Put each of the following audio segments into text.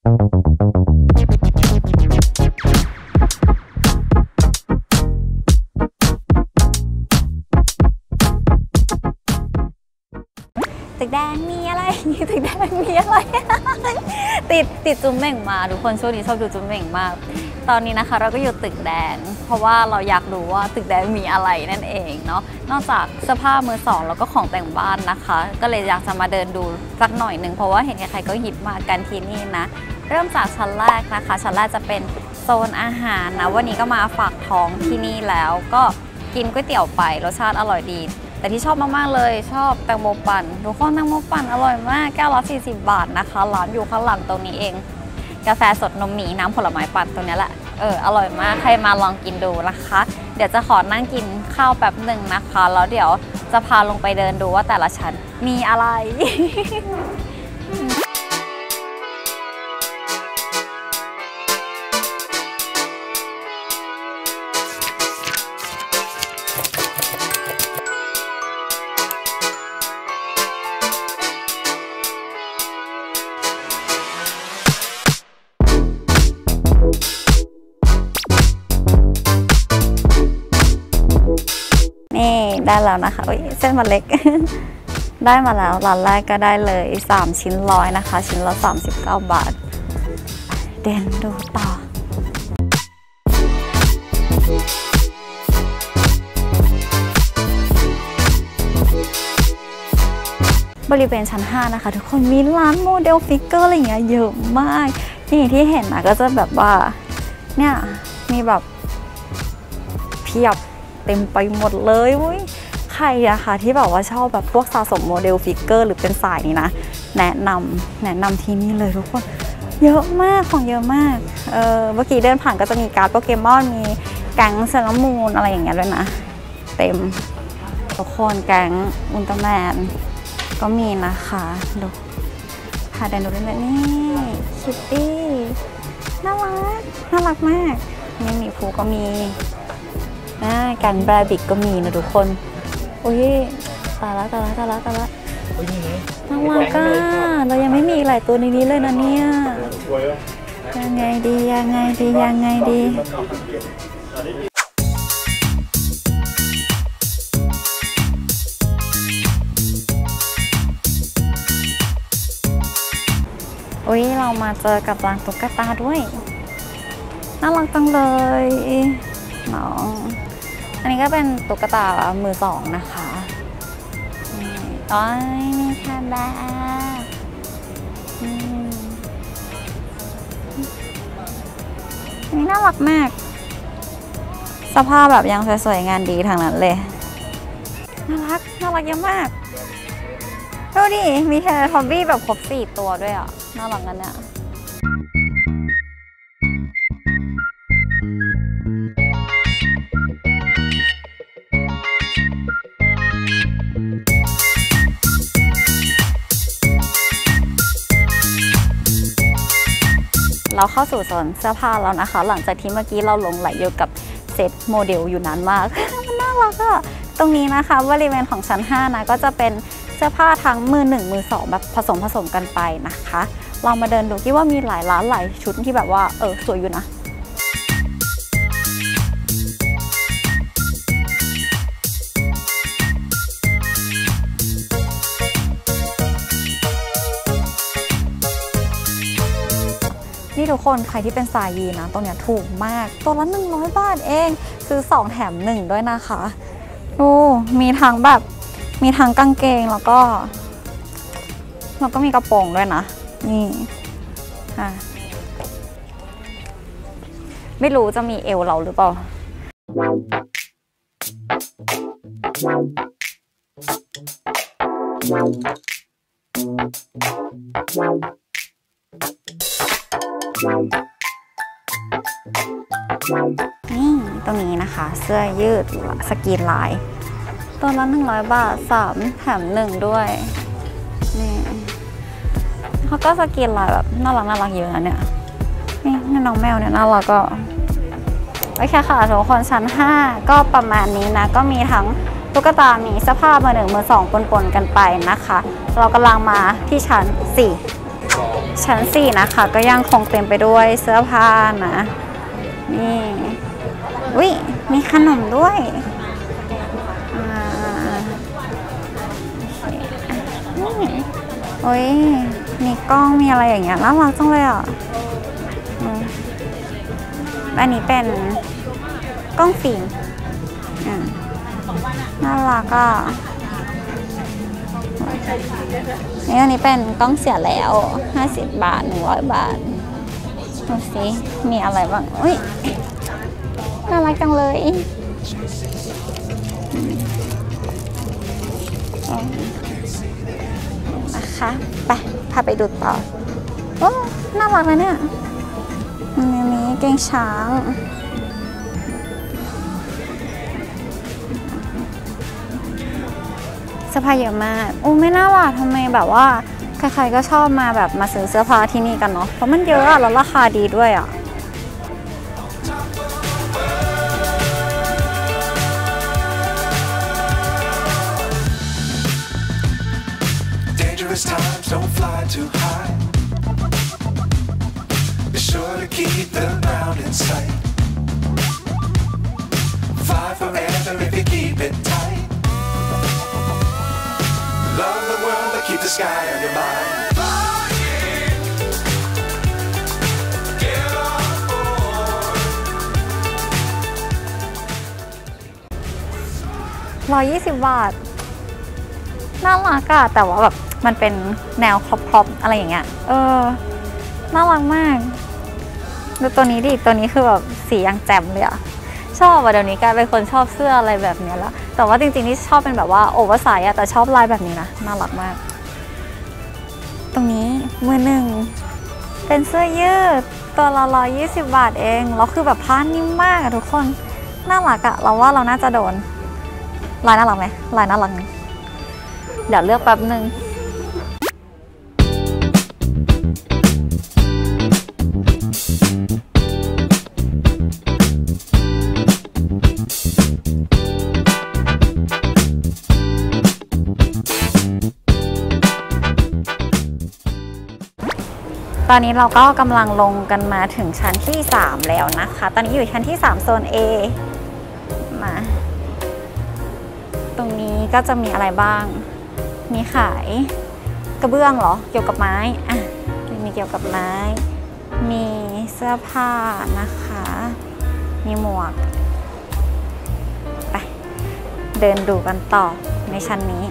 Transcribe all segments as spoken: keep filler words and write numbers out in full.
ตึกแดงมีอะไรตึกแดงมีอะไร ติดติดจุ๊มเหม่งมาทุกคนช่วงนี้ชอบดูจุ๊มเหม่งมากตอนนี้นะคะเราก็อยู่ตึกแดงเพราะว่าเราอยากรู้ว่าตึกแดงมีอะไรนั่นเองเนาะนอกจากเสื้อผ้ามือสองแล้วก็ของแต่งบ้านนะคะก็เลยอยากจะมาเดินดูสักหน่อยหนึ่งเพราะว่าเห็นใครๆก็หยิบมากันที่นี่นะเริ่มจากชั้นแรกนะคะชั้นแรกจะเป็นโซนอาหารนะวันนี้ก็มาฝากท้องที่นี่แล้วก็กินก๋วยเตี๋ยวไปรสชาติอร่อยดีแต่ที่ชอบมากๆเลยชอบแตงโมปั่นทุกคนแตงโมปั่นอร่อยมากแก้วละสี่สิบบาทนะคะร้านอยู่ข้างหลังตรงนี้เองกาแฟสดนมหมีน้ำผลไม้ปั่นตรงนี้แหละเอออร่อยมากใครมาลองกินดูนะคะเดี๋ยวจะขอนั่งกินข้าวแป๊บหนึ่งนะคะแล้วเดี๋ยวจะพาลงไปเดินดูว่าแต่ละชั้นมีอะไร นี่ได้แล้วนะคะเส้นมันเล็ก ได้มาแล้วร้านแรกก็ได้เลยสามชิ้นร้อยนะคะชิ้นละสามสิบเก้าบาทเดินดูต่อบริเวณชั้นห้านะคะทุกคนมีร้านโมเดลฟิกเกอร์อะไรอย่างเงี้ยเยอะมากที่ที่เห็นนะก็จะแบบว่าเนี่ยมีแบบเพียบเต็มไปหมดเลยวุ้ยใครอะคะที่แบบว่าชอบแบบพวกสะสมโมเดลฟิกเกอร์หรือเป็นสายนี้นะแนะนำแนะนำที่นี่เลยทุกคนเยอะมากของเยอะมากเออเมื่อกี้เดินผ่านก็จะมีการ์ดโปเกมอนมีแก๊งเซเลอร์มูนอะไรอย่างเงี้ยด้วยนะเต็มทุกคนแก๊งอุลตร้าแมนก็มีนะคะดูพาเดินดูได้เลยนี่คิตตี้น่ารักน่ารักมากนี่มีภูก็มีแกงแบรบิกก็มีนะทุกคนอุ้ยตายละตายละตายละตายละน่ารักอ่ะเรายังไม่มีหลายตัวในนี้เลยนะเนี่ยยังไงดียังไงดียังไงดีอุ้ยเรามาเจอกับร้านตุ๊กตาด้วยน่ารักจังเลยน้องอันนี้ก็เป็นตุ๊กตามือสองนะคะอ๋อมีคาบาอันนี้น่ารักมากสภาพแบบยังสวยๆงานดีทางนั้นเลยน่ารักน่ารักเยอะมากดูดิมีเทเลทอมบี้แบบครบสี่ตัวด้วยอ่ะน่ารักกันเนี่ยเราเข้าสู่โซนเสื้อผ้าแล้วนะคะหลังจากที่เมื่อกี้เราหลงไหลอยู่กับเซตโมเดลอยู่นานมาก มันน่ารักอะตรงนี้นะคะบริเวณของชั้นห้านะก็จะเป็นเสื้อผ้าทั้งมือหนึ่งมือสองแบบผสมผสมกันไปนะคะเรามาเดินดูคิดว่ามีหลายร้านหลายชุดที่แบบว่าเออสวยอยู่นะนี่ทุกคนใครที่เป็นสายยีนนะตรงเนี้ยถูกมากตัวละหนึ่งร้อยบาทเองซื้อสองแถมหนึ่งด้วยนะคะดูมีทั้งแบบมีทั้งกางเกงแล้วก็แล้วก็มีกระโปรงด้วยนะนี่ค่ะไม่รู้จะมีเอวเราหรือเปล่านี่ตรงนี้นะคะเสื้อยืดสกรีนลายตัวละหนึ่งร้อยบาทสามแถมหนึ่งด้วยนี่เขาก็สกรีนลายแบบน่ารักน่ารักเยอะนะเนี่ยนี่น้องแมวเนี่ยน่ารักก็โอเคค่ะทุกคนชั้นห้าก็ประมาณนี้นะก็มีทั้งตุ๊กตามีเสื้อผ้ามือหนึ่งมือสองปนๆกันไปนะคะเรากำลังมาที่ชั้นสี่ชั้นสี่นะคะก็ยังคงเต็มไปด้วยเสื้อผ้านะนี่วิมีขนมด้วยโอ้ยมีกล้องมีอะไรอย่างเงี้ยน่ารักจังเลยอ่ะอันนี้เป็นกล้องฟิล์มน่ารักอ่ะนี่อันนี้เป็นกล้องเสียแล้วห้าสิบบาทหนึ่งร้อยบาทดูสิมีอะไรบ้างอุ้ยน่ารักจังเลยนะคะไปพาไปดูต่อโอ้น่ารักเลยเนี่ยอันนี้เก้งช้างเสื้อผ้าเยอะมากโอ้ไม่น่ารักทำไมแบบว่าใครๆก็ชอบมาแบบมาซื้อเสื้อผ้าที่นี่กันเนาะเพราะมันเยอะอะแล้วราคาดีด้วยอะ Times don't fly too high. Be sure to keep the ground in sight. Fly forever if you keep it tight. Love the world, but keep the sky on your mind. Flying, get on board. ร้อยยี่สิบบาทน่ารักอะแต่ว่าแบบมันเป็นแนวครอบๆอะไรอย่างเงี้ยเออน่ารักมากดูตัวนี้ดิตัวนี้คือแบบสียังแจ่มเลยอะชอบอะเดี๋ยวนี้กลายเป็นคนชอบเสื้ออะไรแบบนี้แล้วแต่ว่าจริงๆนี่ชอบเป็นแบบว่าโอเวอร์ไซส์อะแต่ชอบลายแบบนี้นะน่ารักมากตรงนี้มือหนึ่งเป็นเสื้อยืดตัวละร้อยยี่สิบบาทเองแล้วคือแบบผ้านิ่มมากอะทุกคนน่ารักอะเราว่าเราน่าจะโดนลายน่ารักไหมลายน่ารักเดี๋ยวเลือกแป๊บนึงตอนนี้เราก็กำลังลงกันมาถึงชั้นที่สามแล้วนะคะตอนนี้อยู่ชั้นที่สามโซน A มาตรงนี้ก็จะมีอะไรบ้างมีขายกระเบื้องเหรอเกี่ยวกับไม้อ่ะมีเกี่ยวกับไม้มีเสื้อผ้านะคะมีหมวกไปเดินดูกันต่อในชั้นนี้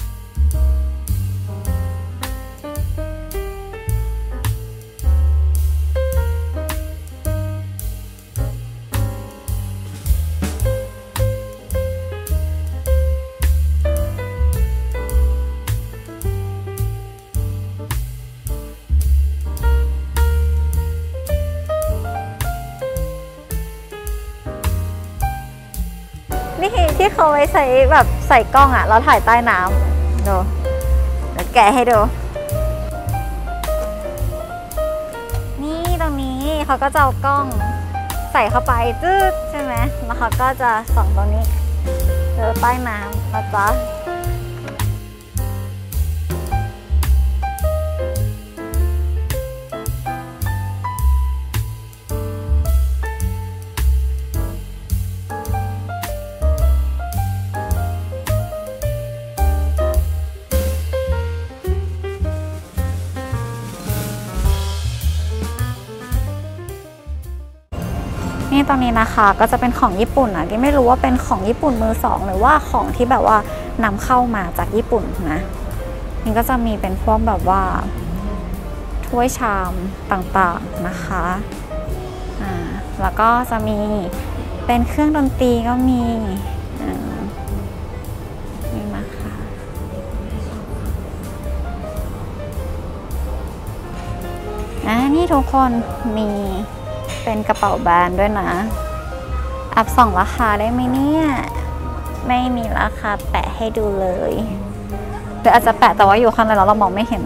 นี่ที่เขาไว้ใส่แบบใส่กล้องอ่ะแล้วถ่ายใต้น้ำดูเดี๋ยวแกะให้ดูนี่ตรงนี้เขาก็จะเอากล้องใส่เข้าไปจึ๊กใช่ไหมแล้วเขาก็จะส่องตรงนี้เจอใต้น้ำนะจ๊ะนี่ตอนนี้นะคะก็จะเป็นของญี่ปุ่นนะที่ไม่รู้ว่าเป็นของญี่ปุ่นมือสองหรือว่าของที่แบบว่านำเข้ามาจากญี่ปุ่นนะนี่ก็จะมีเป็นพวกแบบว่าถ้วยชามต่างๆนะคะอ่าแล้วก็จะมีเป็นเครื่องดนตรีก็มีนี่นะคะอ่านี่ทุกคนมีเป็นกระเป๋าแบรนด์ด้วยนะอัพส่องราคาได้ไหมเนี่ยไม่มีราคาแปะให้ดูเลยหรืออาจจะแปะแต่ว่าอยู่ข้างในแล้วเรามองไม่เห็น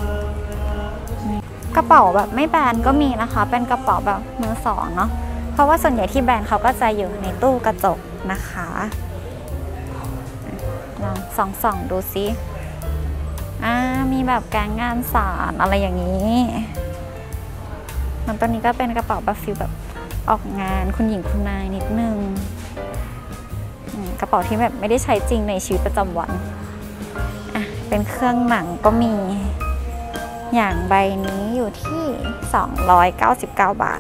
กระเป๋าแบบไม่แบรนด์ก็มีนะคะเป็นกระเป๋าแบบมือสองเนาะเพราะว่าส่วนใหญ่ที่แบรนด์เขาก็จะอยู่ในตู้กระจกนะคะลองส่องๆดูซิอ่ามีแบบแกงงานสารอะไรอย่างนี้มันตัวนี้ก็เป็นกระเป๋าแบบฟิลแบบออกงานคุณหญิงคุณนายนิดนึงกระเป๋าที่แบบไม่ได้ใช้จริงในชีวิตประจำวันอ่ะเป็นเครื่องหนังก็มีอย่างใบนี้อยู่ที่สองร้อยเก้าสิบเก้าบาท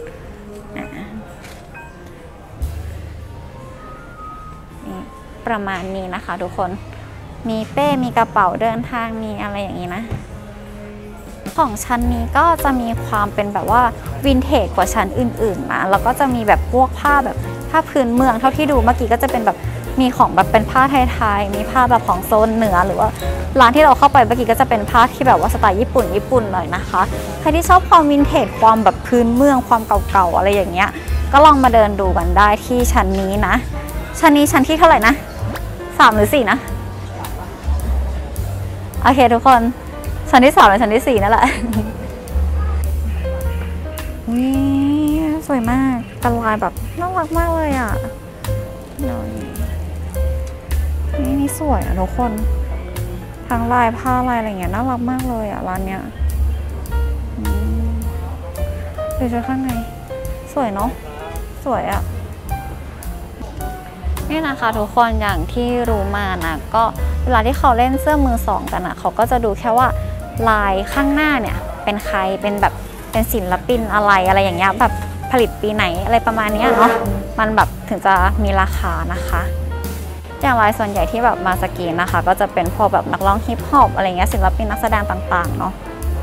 ประมาณนี้นะคะทุกคนมีเป้มีกระเป๋าเดินทางมีอะไรอย่างนี้นะของชั้นนี้ก็จะมีความเป็นแบบว่าวินเทจกว่าชั้นอื่นๆนะแล้วก็จะมีแบบพวกผ้าแบบผ้าพื้นเมืองเท่าที่ดูเมื่อกี้ก็จะเป็นแบบมีของแบบเป็นผ้าไทยๆมีผ้าแบบของโซนเหนือหรือว่าร้านที่เราเข้าไปเมื่อกี้ก็จะเป็นผ้าที่แบบว่าสไตล์ญี่ปุ่นญี่ปุ่นหน่อยนะคะใครที่ชอบความวินเทจความแบบพื้นเมืองความเก่าๆอะไรอย่างเงี้ยก็ลองมาเดินดูกันได้ที่ชั้นนี้นะชั้นนี้ชั้นที่เท่าไหร่นะสามหรือสี่นะโอเคทุกคนชั้นที่สามหรือชั้นที่สี่นั่นแหละวิสวยมากเป็นลายแบบน่ารักมากเลยอ่ะนี่นี่สวยอ่ะทุกคนทั้งลายผ้าลายอะไรเงี้ยน่ารักมากเลยอ่ะร้านเนี้ยดูชุดข้างในสวยเนาะสวยอ่ะนี่นะคะทุกคนอย่างที่รู้มานะก็เวลาที่เขาเล่นเสื้อมือสองกันนะเขาก็จะดูแค่ว่าลายข้างหน้าเนี่ยเป็นใครเป็นแบบเป็นศิลปินอะไรอะไรอย่างเงี้ยแบบผลิตปีไหนอะไรประมาณนี้เนาะมันแบบถึงจะมีราคานะคะอย่างลายส่วนใหญ่ที่แบบมาสกรีนนะคะก็จะเป็นพวกแบบนักร้องฮิปฮอปอะไรเงี้ยศิลปินนักแสดงต่างๆเนาะ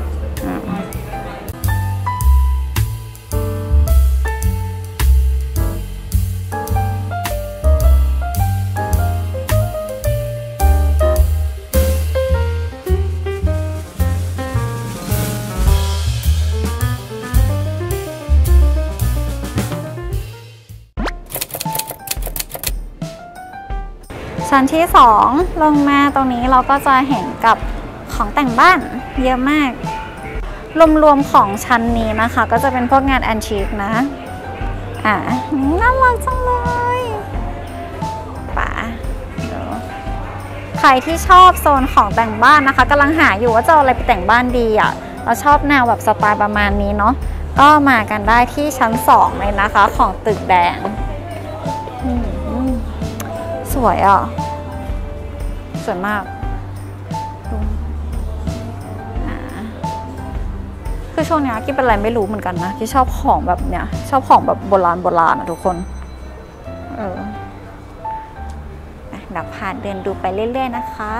ชั้นที่สองลงมาตรงนี้เราก็จะเห็นกับของแต่งบ้านเยอะมากรวมๆของชั้นนี้นะคะก็จะเป็นพวกงานแอนทิคนะอ่ะน่ารักจังเลยป่ะใครที่ชอบโซนของแต่งบ้านนะคะกำลังหาอยู่ว่าจะเอาอะไรไปแต่งบ้านดีอ่ะเราชอบแนวแบบสไตล์ประมาณนี้เนาะก็มากันได้ที่ชั้นสองเลยนะคะของตึกแดงสวยอ่ะสวยมากคือช่วงนี้กิ๊บเป็นอะไรไม่รู้เหมือนกันนะที่ชอบของแบบเนี้ยชอบของแบบโบราณโบราณอะทุกคนเออเดี๋ยวพาเดินดูไปเรื่อยๆนะคะ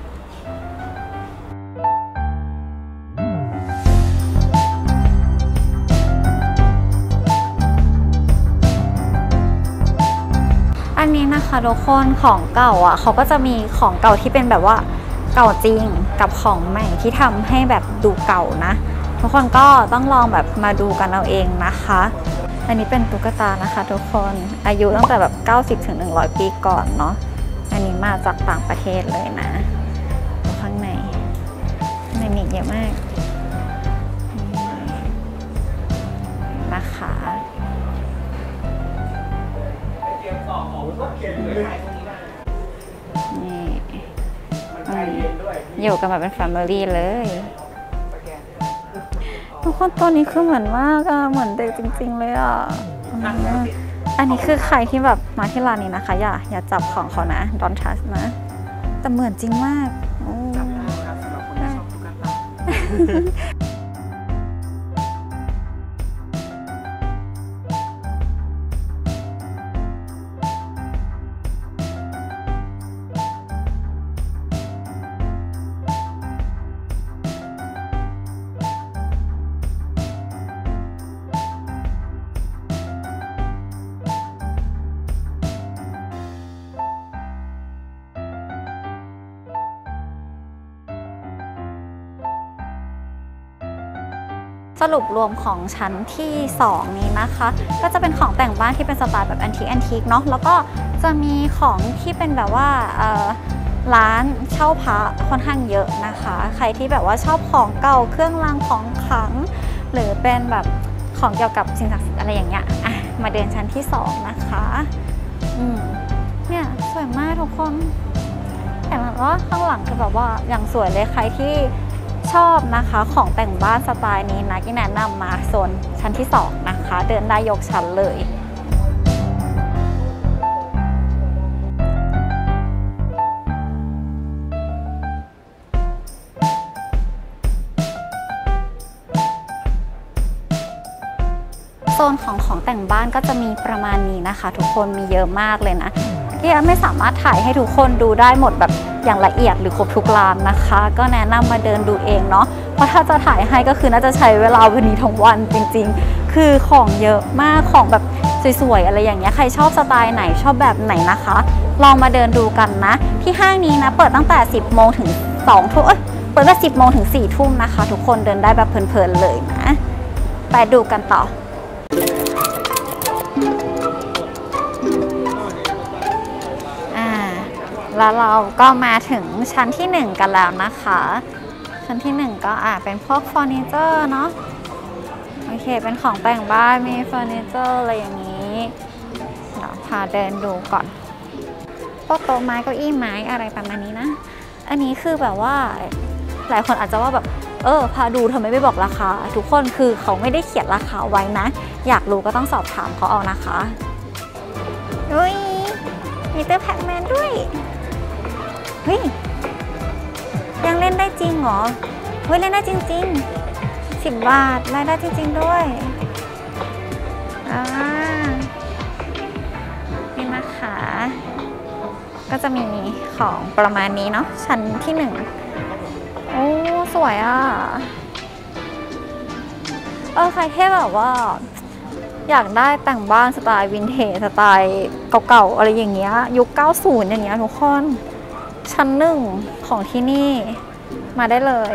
อันนี้นะคะทุกคนของเก่าอ่ะเขาก็จะมีของเก่าที่เป็นแบบว่าเก่าจริงกับของใหม่ที่ทำให้แบบดูเก่านะทุกคนก็ต้องลองแบบมาดูกันเอาเองนะคะอันนี้เป็นตุ๊กตานะคะทุกคนอายุตั้งแต่แบบเก้าสิบถึงหนึ่งร้อยปีก่อนเนาะอันนี้มาจากต่างประเทศเลยนะข้างในในมีเยอะมากนะคะนี่อยู่กันแบบเป็นแฟมิลี่เลยทุกคนตัวนี้คือเหมือนมากอะเหมือนเด็กจริงๆเลยอะอันนี้คือใครที่แบบมาที่ร้านนี้นะคะอย่าอย่าจับของเขานะ don't touch นะแต่เหมือนจริงมากจับได้ครับสำหรับคนที่ชอบตุ๊กตาสรุปรวมของชั้นที่สองนี้นะคะก็จะเป็นของแต่งบ้านที่เป็นสไตล์แบบแอนทิคแอนทิคเนาะแล้วก็จะมีของที่เป็นแบบว่าร้านเช่าพระค่อนข้างเยอะนะคะใครที่แบบว่าชอบของเก่าเครื่องรางของขลังหรือเป็นแบบของเกี่ยวกับสิ่งศักดิ์สิทธิ์อะไรอย่างเงี้ยอ่ะมาเดินชั้นที่สองนะคะอืมเนี่ยสวยมากทุกคนแต่ว่าข้างหลังคือแบบว่าอย่างสวยเลยใครที่ชอบนะคะของแต่งบ้านสไตล์นี้นะที่แนะนำมาโซนชั้นที่สองนะคะ เดินได้ยกชั้นเลยโซนของของแต่งบ้านก็จะมีประมาณนี้นะคะทุกคนมีเยอะมากเลยนะที่ไม่สามารถถ่ายให้ทุกคนดูได้หมดแบบอย่างละเอียดหรือครบทุกร้านนะคะก็แนะนำมาเดินดูเองเนาะเพราะถ้าจะถ่ายให้ก็คือน่าจะใช้เวลาวันนี้ทั้งวันจริงๆคือของเยอะมากของแบบสวยๆอะไรอย่างเงี้ยใครชอบสไตล์ไหนชอบแบบไหนนะคะลองมาเดินดูกันนะที่ห้างนี้นะเปิดตั้งแต่สิบโมงถึงสองทุ่มเอ้ยเปิดตั้งแต่สิบโมงถึงสี่ทุ่มนะคะทุกคนเดินได้แบบเพลินๆเลยนะไปดูกันต่อแล้วเราก็มาถึงชั้นที่หนึ่งกันแล้วนะคะชั้นที่หนึ่งก็อ่ะเป็นพวกเฟอร์นิเจอร์เนาะโอเคเป็นของแต่งบ้านมีเฟอร์นิเจอร์อะไรอย่างนี้เดี๋ยวพาเดินดูก่อนพวกโต๊ะไม้เก้าอี้ไม้อะไรประมาณนี้นะอันนี้คือแบบว่าหลายคนอาจจะว่าแบบเออพาดูทำไมไม่บอกราคาทุกคนคือเขาไม่ได้เขียนราคาไว้นะอยากรู้ก็ต้องสอบถามเขาเอานะคะอุ้ยมีเตอร์แพ็กแมนด้วยเฮ้ยยังเล่นได้จริงเหรอเฮ้ยเล่นได้จริงๆสิบบาทเล่นได้จริงๆด้วยอ่านี่นะคะก็จะมีของประมาณนี้เนาะชั้นที่หนึ่งโอ้สวยอ่ะเออใครที่แบบว่าอยากได้แต่งบ้านสไตล์วินเทจสไตล์เก่าๆอะไรอย่างเงี้ยยุคเก้าสิบอย่างเงี้ยทุกคนชั้นหนึ่งของที่นี่มาได้เลย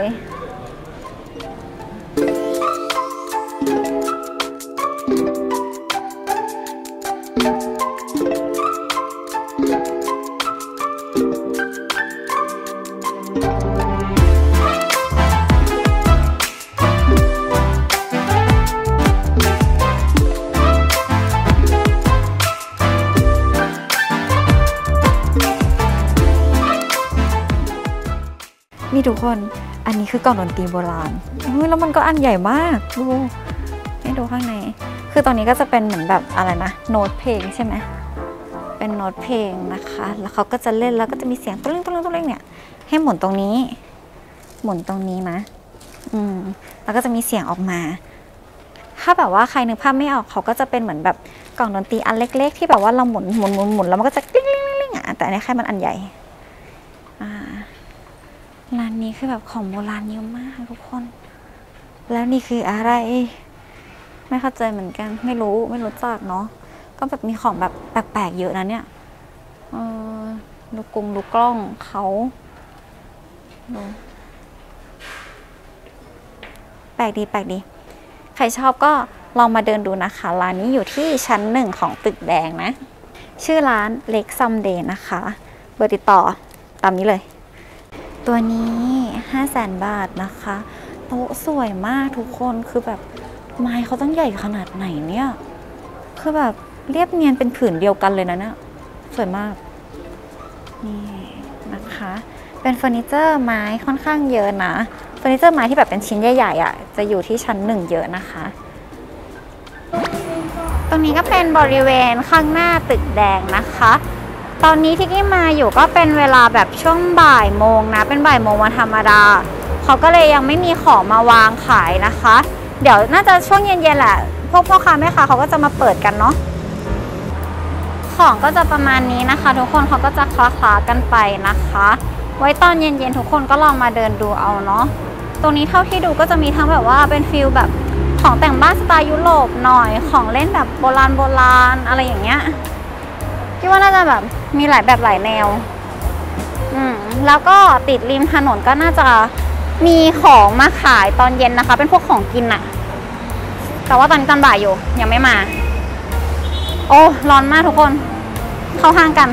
นี่ทุกคนอันนี้คือกล่องดนตรีโบราณแล้วมันก็อันใหญ่มากดูให้ดูข้างในคือตรงนี้ก็จะเป็นเหมือนแบบอะไรนะโน้ตเพลงใช่ไหมเป็นโน้ตเพลงนะคะแล้วเขาก็จะเล่นแล้วก็จะมีเสียงตุ้งตุ้งตุ้งตุ้งเนี่ยให้หมุนตรงนี้หมุนตรงนี้นะอืมแล้วก็จะมีเสียงออกมาถ้าแบบว่าใครนึกภาพไม่ออกเขาก็จะเป็นเหมือนแบบกล่องดนตรีอันเล็กๆที่แบบว่าเราหมุนหมุนหมุนหมุนแล้วมันก็จะกลิ้งกลิ้งกลิ้งอ่ะแต่อันนี้แค่มันอันใหญ่อ่าร้านนี้คือแบบของโบราณเยอะมากทุกคนแล้วนี่คืออะไรไม่เข้าใจเหมือนกันไม่รู้ไม่รู้จักเนาะก็แบบมีของแบบแปลกๆเยอะนะเนี่ยเออลูกกงลูกกล้องเขาดูแปลกดีแปลกดีใครชอบก็ลองมาเดินดูนะคะร้านนี้อยู่ที่ชั้นหนึ่งของตึกแดงนะชื่อร้านเล็กซัมเดย์นะคะเบอร์ติดต่อตามนี้เลยตัวนี้ห้าแสนบาทนะคะโต๊ะสวยมากทุกคนคือแบบไม้เขาต้องใหญ่ขนาดไหนเนี่ยคือแบบเรียบเนียนเป็นผืนเดียวกันเลยนะเนี่ยสวยมากนี่นะคะเป็นเฟอร์นิเจอร์ไม้ค่อนข้างเยอะนะเฟอร์นิเจอร์ไม้ที่แบบเป็นชิ้นใหญ่ๆอ่ะจะอยู่ที่ชั้นหนึ่งเยอะนะคะตรงนี้ก็เป็นบริเวณข้างหน้าตึกแดงนะคะตอนนี้ที่กี้มาอยู่ก็เป็นเวลาแบบช่วงบ่ายโมงนะเป็นบ่ายโมงวันธรรมดาเขาก็เลยยังไม่มีของมาวางขายนะคะเดี๋ยวน่าจะช่วงเย็นๆแหละพวกพ่อค้าแม่ค้าเขาก็จะมาเปิดกันเนาะของก็จะประมาณนี้นะคะทุกคนเขาก็จะคล้าๆกันไปนะคะไว้ตอนเย็นๆทุกคนก็ลองมาเดินดูเอาเนาะตรงนี้เท่าที่ดูก็จะมีทั้งแบบว่าเป็นฟิลแบบของแต่งบ้านสไตล์ยุโรปหน่อยของเล่นแบบโบราณโบราณอะไรอย่างเงี้ยคิดว่าน่าจะแบบมีหลายแบบหลายแนวอืมแล้วก็ติดริมถนนก็น่าจะมีของมาขายตอนเย็นนะคะเป็นพวกของกินอะแต่ว่าตอนนี้ตอนบ่ายอยู่ยังไม่มาโอ้ร้อนมากทุกคนเข้าห้างกัน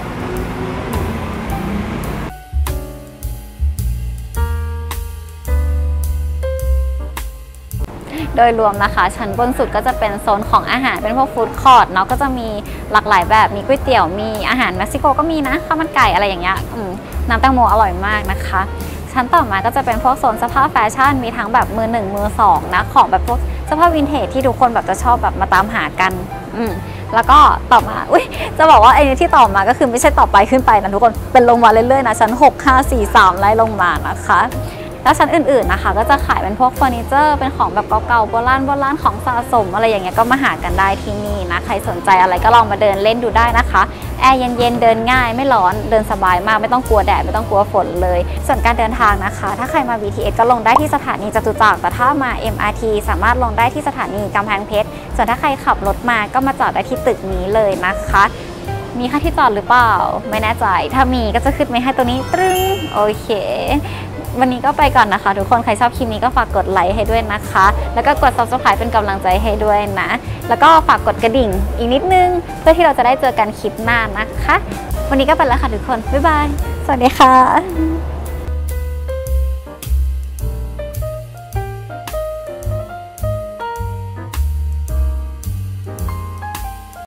โดยรวมนะคะชั้นบนสุดก็จะเป็นโซนของอาหารเป็นพวกฟู้ดคอร์ทเนาะก็จะมีหลากหลายแบบมีก๋วยเตี๋ยวมีอาหารเม็กซิโกก็มีนะข้าวมันไก่อะไรอย่างเงี้ยน้ำแตงโมอร่อยมากนะคะชั้นต่อมาก็จะเป็นพวกโซนเสื้อผ้าแฟชั่นมีทั้งแบบมือหนึ่งมือสองนะของแบบพวกเสื้อผ้าวินเทจที่ทุกคนแบบจะชอบแบบมาตามหากันอืมแล้วก็ต่อมาอุ้ยจะบอกว่าไอ้ที่ต่อมาก็คือไม่ใช่ต่อไปขึ้นไปนะทุกคนเป็นลงมาเรื่อยๆนะชั้นหก ห้า สี่ สามไล่ลงมานะคะแล้วชั้นอื่นๆนะคะก็จะขายเป็นพวกเฟอร์นิเจอร์เป็นของแบบเก่าๆโบราณโบราณของสะสมอะไรอย่างเงี้ยก็มาหากันได้ที่นี่นะใครสนใจอะไรก็ลองมาเดินเล่นดูได้นะคะแอร์เย็นๆเดินง่ายไม่ร้อนเดินสบายมากไม่ต้องกลัวแดดไม่ต้องกลัวฝนเลยส่วนการเดินทางนะคะถ้าใครมา บี ที เอส ก็ลงได้ที่สถานีจตุจักรแต่ถ้ามา เอ็ม อาร์ ที สามารถลงได้ที่สถานีกำแพงเพชรส่วนถ้าใครขับรถมาก็มาจอดได้ที่ตึกนี้เลยนะคะมีค่าที่จอดหรือเปล่าไม่แน่ใจถ้ามีก็จะขึ้นไว้ให้ตัวนี้ตรึ้งโอเควันนี้ก็ไปก่อนนะคะทุกคนใครชอบคลิปนี้ก็ฝากกดไลค์ให้ด้วยนะคะแล้วก็กด ซับสไครบ์ เป็นกำลังใจให้ด้วยนะแล้วก็ฝากกดกระดิ่งอีกนิดนึงเพื่อที่เราจะได้เจอกันคลิปหน้านะคะวันนี้ก็ไปแล้วค่ะทุกคนบ๊ายบายสวัสดีค่ะ